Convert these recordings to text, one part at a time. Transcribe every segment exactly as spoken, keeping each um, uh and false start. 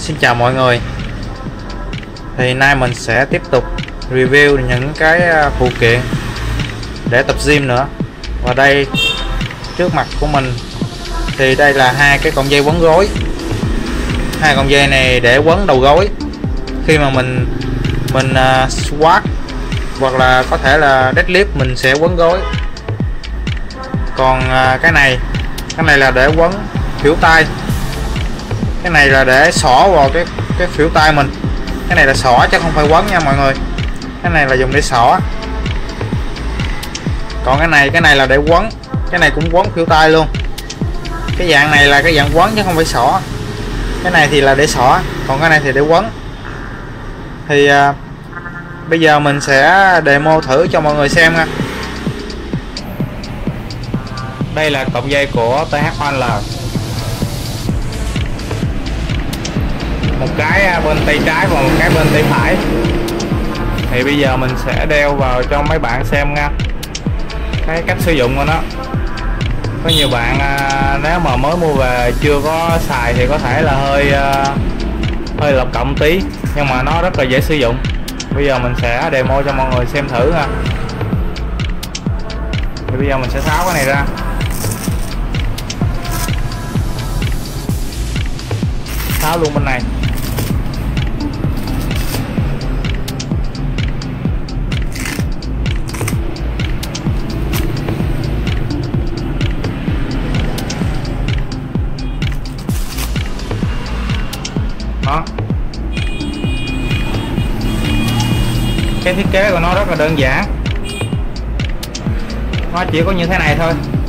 Xin chào mọi người. Thì nay mình sẽ tiếp tục review những cái phụ kiện để tập gym nữa. Và đây trước mặt của mình thì đây là hai cái cọng dây quấn gối. Hai cọng dây này để quấn đầu gối khi mà mình mình uh, squat hoặc là có thể là deadlift, mình sẽ quấn gối. Còn uh, cái này cái này là để quấn khuỷu tay. Cái này là để xỏ vào cái cái khuỷu tay mình. Cái này là xỏ chứ không phải quấn nha mọi người. Cái này là dùng để xỏ. Còn cái này cái này là để quấn. Cái này cũng quấn khuỷu tay luôn. Cái dạng này là cái dạng quấn chứ không phải xỏ. Cái này thì là để xỏ, còn cái này thì để quấn. Thì à, bây giờ mình sẽ demo thử cho mọi người xem nha. Đây là cọng dây của tê hát o lờ. Một cái bên tay trái và một cái bên tay phải. Thì bây giờ mình sẽ đeo vào cho mấy bạn xem nha, cái cách sử dụng của nó. Có nhiều bạn à, nếu mà mới mua về chưa có xài thì có thể là hơi à, hơi lọc cộng tí, nhưng mà nó rất là dễ sử dụng. Bây giờ mình sẽ demo cho mọi người xem thử nha. Thì bây giờ mình sẽ tháo cái này ra. Tháo luôn bên này. Đó. Cái thiết kế của nó rất là đơn giản. Nó chỉ có như thế này thôi.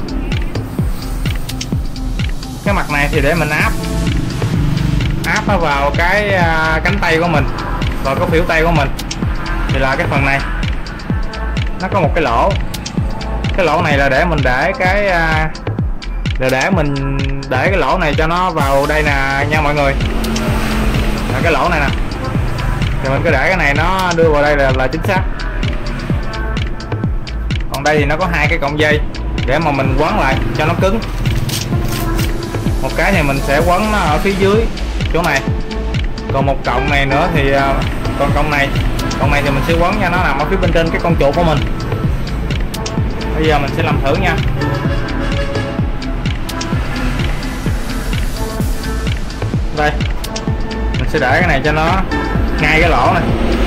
Cái mặt này thì để mình áp áp nó vào cái uh, cánh tay của mình, vào cái khuỷu tay của mình. Thì là cái phần này nó có một cái lỗ. Cái lỗ này là để mình để cái uh, là để mình để cái lỗ này cho nó vào đây nè nha mọi người. Là cái lỗ này nè, thì mình cứ để cái này nó đưa vào đây là, là chính xác. Còn đây thì nó có hai cái cọng dây để mà mình quấn lại cho nó cứng. Một cái thì mình sẽ quấn nó ở phía dưới chỗ này, còn một cọng này nữa thì còn cọng này cọng này thì mình sẽ quấn cho nó nằm ở phía bên trên cái con chuột của mình. Bây giờ mình sẽ làm thử nha. Đây, mình sẽ để cái này cho nó ngay cái lỗ này.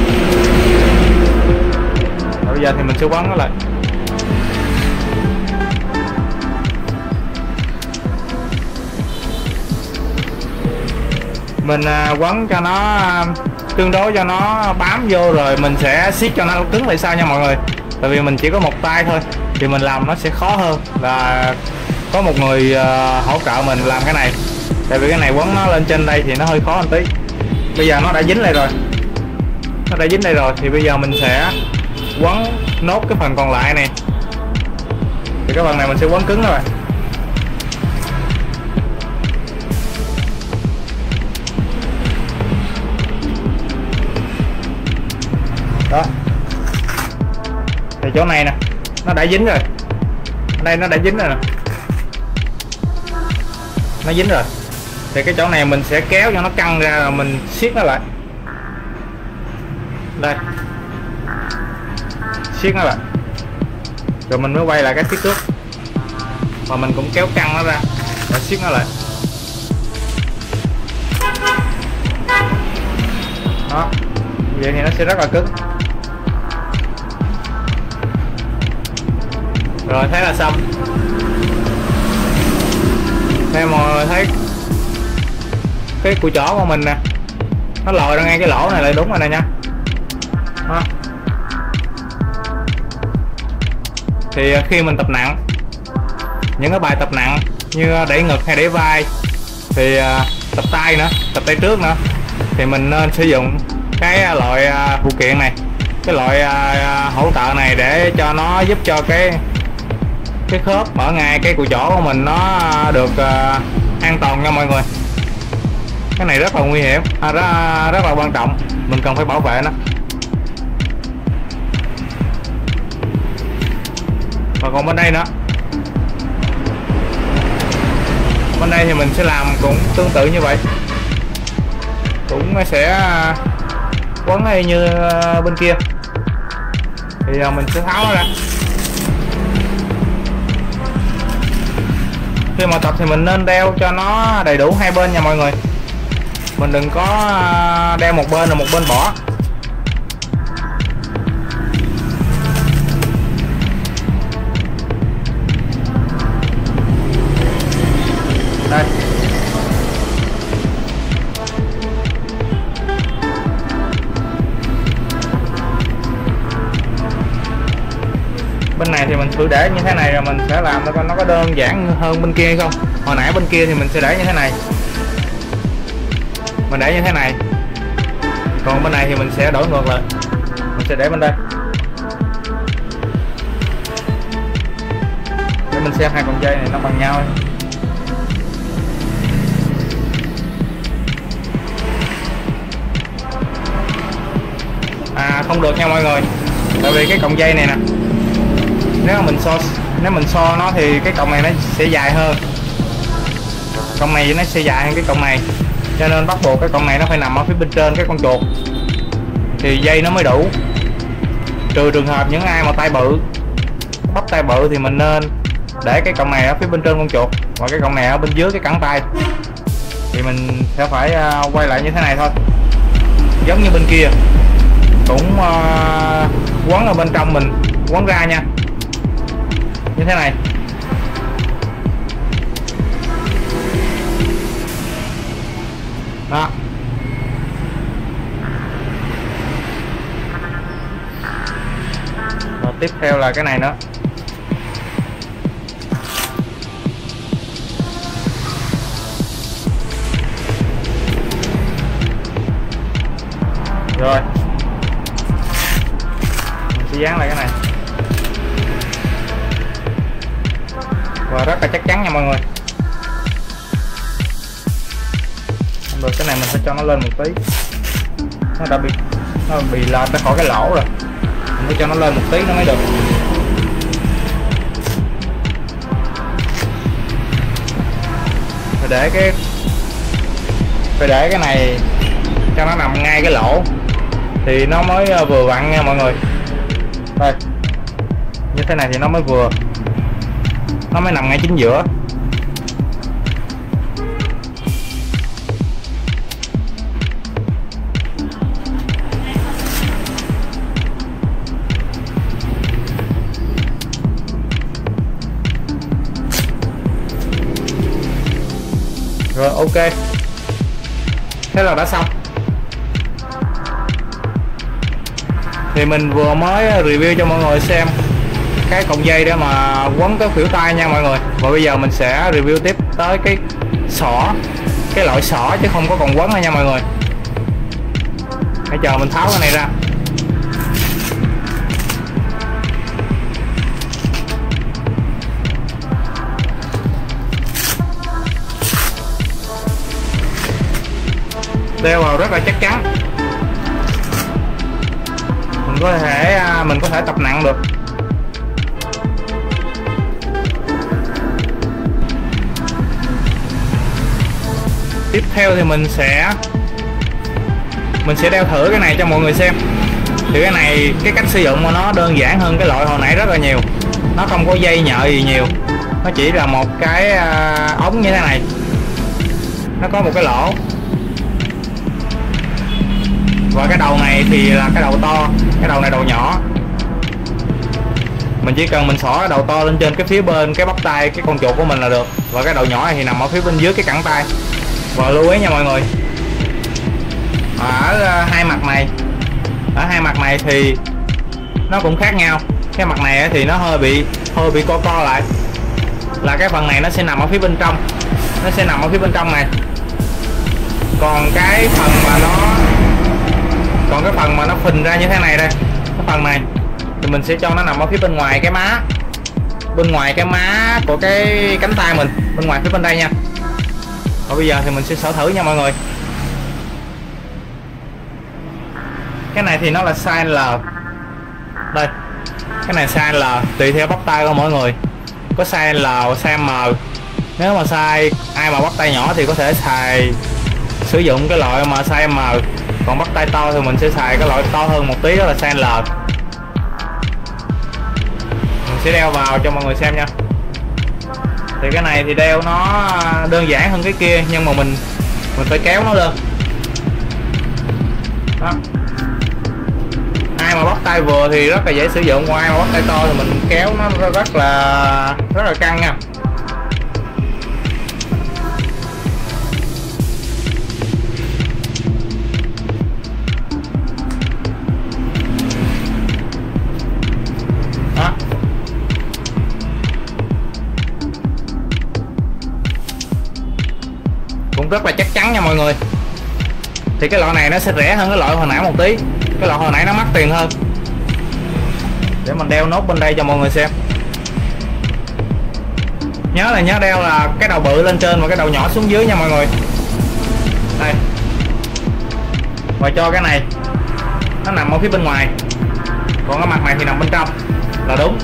Rồi bây giờ thì mình sẽ quấn nó lại. Mình quấn cho nó tương đối cho nó bám vô, rồi mình sẽ siết cho nó cứng lại sau nha mọi người. Tại vì mình chỉ có một tay thôi thì mình làm nó sẽ khó hơn là có một người hỗ trợ mình làm cái này. Tại vì cái này quấn nó lên trên đây thì nó hơi khó một tí. Bây giờ nó đã dính lại rồi. Nó đã dính đây rồi thì bây giờ mình sẽ quấn nốt cái phần còn lại này. Thì cái phần này mình sẽ quấn cứng rồi. Đó. Thì chỗ này nè, nó đã dính rồi. Đây nó đã dính rồi nè. Nó dính rồi. Thì cái chỗ này mình sẽ kéo cho nó căng ra rồi mình siết nó lại. Đây. Siết nó lại. Rồi mình mới quay lại cái phía trước. Và mình cũng kéo căng nó ra và siết nó lại. Đó. Vậy thì nó sẽ rất là cứng. Rồi thế là xong. Thế mọi người thấy cái cùi chỏ của mình nè, nó lòi ra ngay cái lỗ này lại đúng rồi nè nha. Đó. Thì khi mình tập nặng, những cái bài tập nặng như đẩy ngực hay đẩy vai, thì tập tay nữa, tập tay trước nữa, thì mình nên sử dụng cái loại phụ kiện này, cái loại hỗ trợ này để cho nó giúp cho cái cái khớp ở ngay cái cùi chỏ của mình nó được uh, an toàn nha mọi người. Cái này rất là nguy hiểm, à, rất, rất là quan trọng, mình cần phải bảo vệ nó. Và còn bên đây nữa, bên đây thì mình sẽ làm cũng tương tự như vậy. cũng sẽ quấn y như bên kia. Thì mình sẽ tháo nó ra. Khi mà tập thì mình nên đeo cho nó đầy đủ hai bên nha mọi người. Mình đừng có đeo một bên rồi một bên bỏ. Đây. Bên này thì mình thử để như thế này rồi mình sẽ làm coi nó có đơn giản hơn bên kia hay không. Hồi nãy bên kia thì mình sẽ để như thế này, mình để như thế này, còn bên này thì mình sẽ đổi ngược lại, mình sẽ để bên đây. Để mình xem hai con dây này nó bằng nhau. À không được nha mọi người, tại vì cái cọng dây này nè, nếu mà mình so nếu mình so nó thì cái cọng này nó sẽ dài hơn, cọng này nó sẽ dài hơn cái cọng này, cho nên bắt buộc cái cọng này nó phải nằm ở phía bên trên cái con chuột thì dây nó mới đủ. Trừ trường hợp những ai mà tay bự, bắp tay bự thì mình nên để cái cọng này ở phía bên trên con chuột và cái cọng này ở bên dưới cái cẳng tay. Thì mình sẽ phải uh, quay lại như thế này thôi, giống như bên kia cũng uh, quấn ở bên trong mình quấn ra nha, như thế này. Đó. Rồi tiếp theo là cái này nữa. Rồi mình sẽ dán lại cái này và rất là chắc chắn nha mọi người. Rồi cái này mình sẽ cho nó lên một tí, nó đã bị nó bị lệch ra khỏi cái lỗ rồi, mình phải cho nó lên một tí nó mới được. Phải để cái phải để cái này cho nó nằm ngay cái lỗ thì nó mới vừa vặn nha mọi người. Đây, như thế này thì nó mới vừa, nó mới nằm ngay chính giữa. Rồi ok, thế là đã xong. Thì mình vừa mới review cho mọi người xem cái cọng dây để mà quấn cái khuỷu tay nha mọi người. Và bây giờ mình sẽ review tiếp tới cái xỏ, cái loại xỏ chứ không có còn quấn nữa nha mọi người. Hãy chờ mình tháo cái này ra. Đeo vào rất là chắc chắn, mình có thể mình có thể tập nặng được. Tiếp theo thì mình sẽ mình sẽ đeo thử cái này cho mọi người xem. Thì cái này cái cách sử dụng của nó đơn giản hơn cái loại hồi nãy rất là nhiều. Nó không có dây nhợ gì nhiều, nó chỉ là một cái ống như thế này, nó có một cái lỗ và cái đầu này thì là cái đầu to, cái đầu này đầu nhỏ. Mình chỉ cần mình xỏ cái đầu to lên trên cái phía bên cái bắp tay cái con chuột của mình là được, và cái đầu nhỏ này thì nằm ở phía bên dưới cái cẳng tay. Và lưu ý nha mọi người, ở hai mặt này ở hai mặt này thì nó cũng khác nhau. Cái mặt này thì nó hơi bị hơi bị co co lại, là cái phần này nó sẽ nằm ở phía bên trong, nó sẽ nằm ở phía bên trong này. Còn cái phần mà nó còn cái phần mà nó phình ra như thế này đây, cái phần này thì mình sẽ cho nó nằm ở phía bên ngoài cái má, bên ngoài cái má của cái cánh tay mình, bên ngoài phía bên đây nha. Và bây giờ thì mình sẽ xỏ thử nha mọi người. Cái này thì nó là size L. Đây, cái này size L, tùy theo bắp tay của mỗi người. Có size L, size M. Nếu mà size ai mà bắp tay nhỏ thì có thể xài sử dụng cái loại mà size M, còn bắt tay to thì mình sẽ xài cái loại to hơn một tí, đó là size L. Mình sẽ đeo vào cho mọi người xem nha. Thì cái này thì đeo nó đơn giản hơn cái kia, nhưng mà mình mình phải kéo nó lên đó. Ai mà bắt tay vừa thì rất là dễ sử dụng, còn ai mà bắt tay to thì mình kéo nó rất là rất là căng nha. Đó. Cũng rất là chắc chắn nha mọi người. Thì cái loại này nó sẽ rẻ hơn cái loại hồi nãy một tí, cái loại hồi nãy nó mắc tiền hơn. Để mình đeo nốt bên đây cho mọi người xem. Nhớ là nhớ đeo là cái đầu bự lên trên và cái đầu nhỏ xuống dưới nha mọi người. Đây. Và cho cái này nó nằm ở phía bên ngoài, còn cái mặt này thì nằm bên trong là đúng.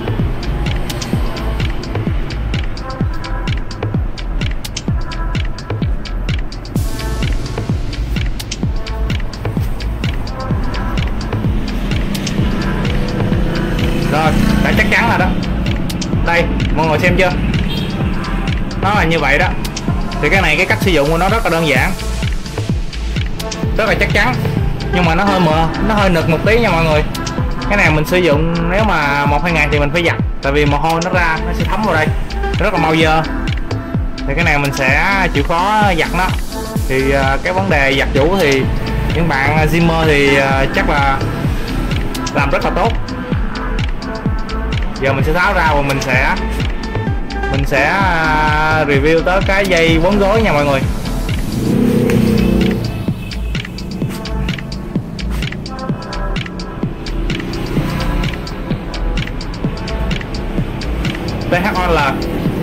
Rồi, đã chắc chắn rồi đó. Đây, mọi người xem chưa? Nó là như vậy đó. Thì cái này cái cách sử dụng của nó rất là đơn giản, rất là chắc chắn, nhưng mà nó hơi mờ, nó hơi nực một tí nha mọi người. Cái này mình sử dụng nếu mà một hai ngày thì mình phải giặt, tại vì mồ hôi nó ra nó sẽ thấm vào đây, rất là mau dơ. Thì cái này mình sẽ chịu khó giặt nó. Thì cái vấn đề giặt giũ thì những bạn gymer thì chắc là làm rất là tốt. Giờ mình sẽ tháo ra và mình sẽ mình sẽ review tới cái dây quấn gối nha mọi người. tê hát o lờ.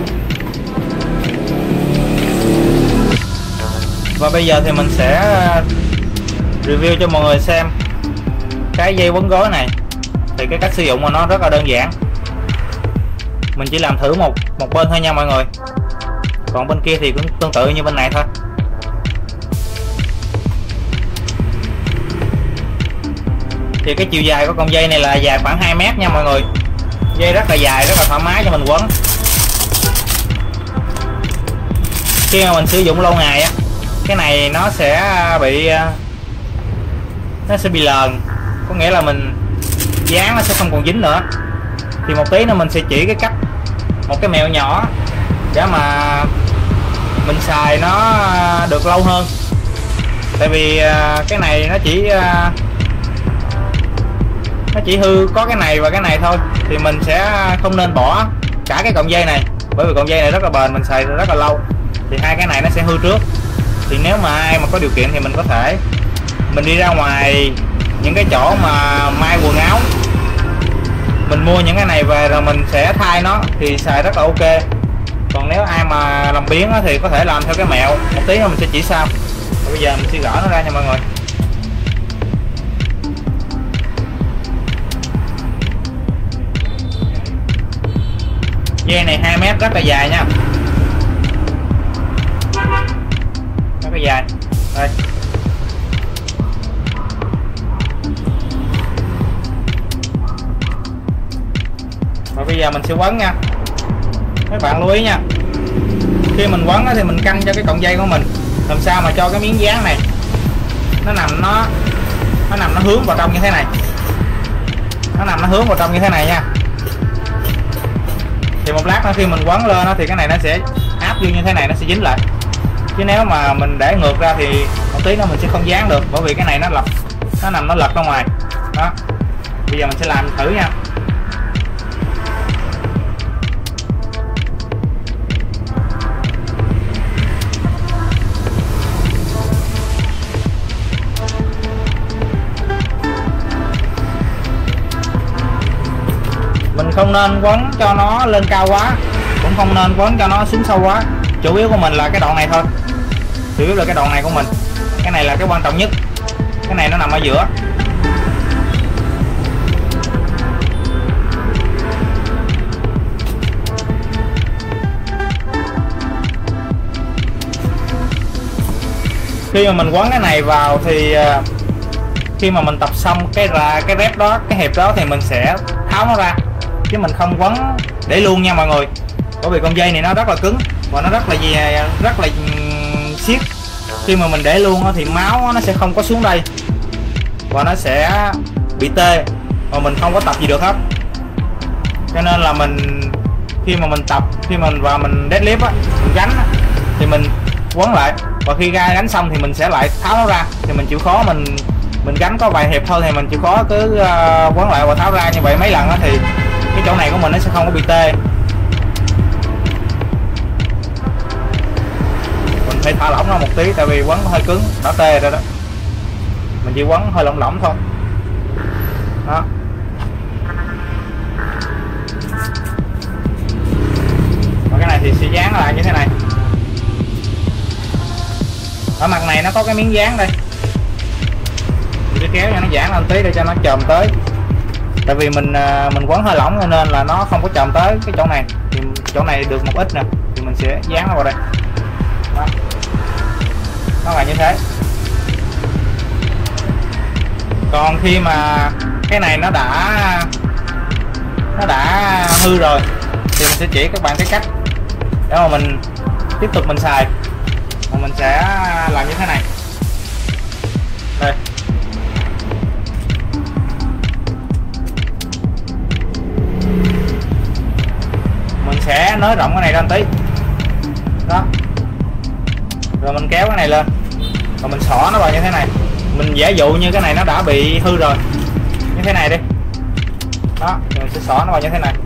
Và bây giờ thì mình sẽ review cho mọi người xem cái dây quấn gối này. Thì cái cách sử dụng của nó rất là đơn giản. Mình chỉ làm thử một một bên thôi nha mọi người. Còn bên kia thì cũng tương tự như bên này thôi. Thì cái chiều dài của con dây này là dài khoảng hai mét nha mọi người. Dây rất là dài, rất là thoải mái cho mình quấn. Khi mà mình sử dụng lâu ngày á, cái này nó sẽ bị nó sẽ bị lờn, có nghĩa là mình dán nó sẽ không còn dính nữa. Thì một tí nữa mình sẽ chỉ cái cách, một cái mẹo nhỏ để mà mình xài nó được lâu hơn. Tại vì cái này nó chỉ nó chỉ hư có cái này và cái này thôi, thì mình sẽ không nên bỏ cả cái cọng dây này, bởi vì cọng dây này rất là bền, mình xài rất là lâu. Thì hai cái này nó sẽ hư trước. Thì nếu mà ai mà có điều kiện thì mình có thể mình đi ra ngoài những cái chỗ mà may quần áo, mình mua những cái này về rồi mình sẽ thay nó thì xài rất là ok. Còn nếu ai mà làm biếng thì có thể làm theo cái mẹo, một tí nữa mình sẽ chỉ sao. Bây giờ mình sẽ gỡ nó ra nha mọi người. Dây này hai mét rất là dài nha, rất là dài. Đây. Và bây giờ mình sẽ quấn nha. Các bạn lưu ý nha, khi mình quấn thì mình canh cho cái cọng dây của mình làm sao mà cho cái miếng dán này nó nằm nó nó nằm nó hướng vào trong như thế này, nó nằm nó hướng vào trong như thế này nha. Thì một lát nữa khi mình quấn lên thì cái này nó sẽ áp vô như thế này, nó sẽ dính lại. Chứ nếu mà mình để ngược ra thì một tí nữa mình sẽ không dán được, bởi vì cái này nó lật, nó nằm nó lật ra ngoài đó. Bây giờ mình sẽ làm thử nha. Mình không nên quấn cho nó lên cao quá, cũng không nên quấn cho nó xuống sâu quá. Chủ yếu của mình là cái đoạn này thôi, chủ yếu là cái đoạn này của mình. Cái này là cái quan trọng nhất, cái này nó nằm ở giữa. Khi mà mình quấn cái này vào thì khi mà mình tập xong cái ra cái rep đó, cái hiệp đó thì mình sẽ tháo nó ra, chứ mình không quấn để luôn nha mọi người. Bởi vì con dây này nó rất là cứng và nó rất là gì rất là siết. Khi mà mình để luôn thì máu nó sẽ không có xuống đây và nó sẽ bị tê và mình không có tập gì được hết. Cho nên là mình khi mà mình tập, khi mình và mình deadlift á, mình gánh á, thì mình quấn lại, và khi ra gánh xong thì mình sẽ lại tháo nó ra. Thì mình chịu khó, mình mình gánh có vài hiệp thôi thì mình chịu khó cứ uh, quấn lại và tháo ra như vậy mấy lần á, thì cái chỗ này của mình nó sẽ không có bị tê. Mình phải thả lỏng ra một tí tại vì quấn hơi cứng, đã tê rồi đó. Mình chỉ quấn hơi lỏng lỏng thôi đó. Và cái này thì sẽ dán lại như thế này. Ở mặt này nó có cái miếng dán đây, mình kéo cho nó giãn lên tí để cho nó chồm tới. Tại vì mình mình quấn hơi lỏng nên là nó không có chồm tới cái chỗ này, thì chỗ này được một ít nè, thì mình sẽ dán nó vào đây đó. Nó là như thế. Còn khi mà cái này nó đã nó đã hư rồi thì mình sẽ chỉ các bạn cái cách để mà mình tiếp tục mình xài. Và mình sẽ làm như thế này đây. Mình sẽ nới rộng cái này lên tí đó, rồi mình kéo cái này lên rồi mình xỏ nó vào như thế này. Mình giả dụ như cái này nó đã bị hư rồi, như thế này đi đó, rồi mình sẽ xỏ nó vào như thế này.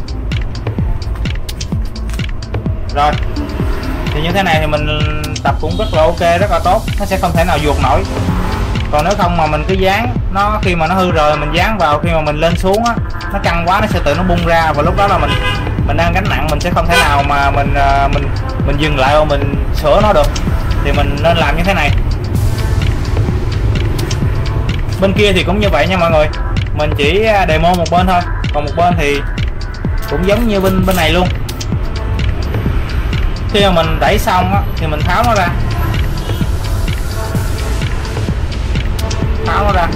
Rồi thì như thế này thì mình tập cũng rất là ok, rất là tốt, nó sẽ không thể nào vuột nổi. Còn nếu không mà mình cứ dán nó, khi mà nó hư rồi mình dán vào, khi mà mình lên xuống á, nó căng quá nó sẽ tự nó bung ra, và lúc đó là mình mình đang gánh nặng, mình sẽ không thể nào mà mình mình mình dừng lại và mình sửa nó được. Thì mình nên làm như thế này. Bên kia thì cũng như vậy nha mọi người, mình chỉ demo một bên thôi, còn một bên thì cũng giống như bên bên này luôn. Khi mà mình đẩy xong á, thì mình tháo nó ra, tháo nó ra.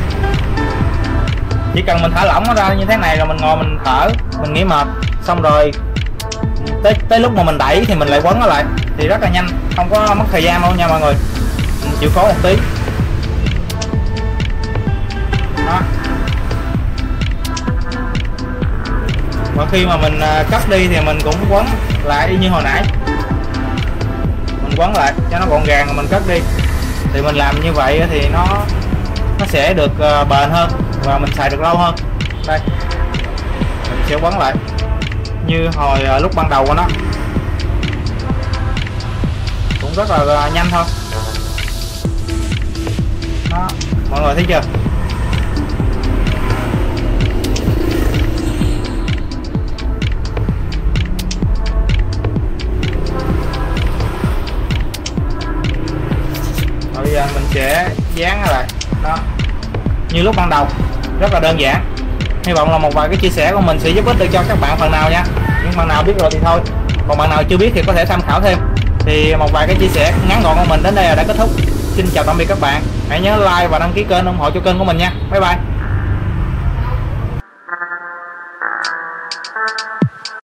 Chỉ cần mình thả lỏng nó ra như thế này rồi mình ngồi mình thở, mình nghỉ mệt xong rồi tới tới lúc mà mình đẩy thì mình lại quấn nó lại, thì rất là nhanh, không có mất thời gian đâu nha mọi người. Mình chịu khó một tí đó. Và khi mà mình cất đi thì mình cũng quấn lại y như hồi nãy, mình quấn lại cho nó gọn gàng rồi mình cất đi. Thì mình làm như vậy thì nó nó sẽ được bền hơn và mình xài được lâu hơn. Đây mình sẽ quấn lại như hồi lúc ban đầu của nó, cũng rất là nhanh thôi đó, mọi người thấy chưa. Bây giờ mình sẽ dán lại đó như lúc ban đầu, rất là đơn giản. Hy vọng là một vài cái chia sẻ của mình sẽ giúp ích được cho các bạn phần nào nha. Những bạn nào biết rồi thì thôi, còn bạn nào chưa biết thì có thể tham khảo thêm. Thì một vài cái chia sẻ ngắn gọn của mình đến đây là đã kết thúc. Xin chào tạm biệt các bạn, hãy nhớ like và đăng ký kênh ủng hộ cho kênh của mình nha. Bye bye.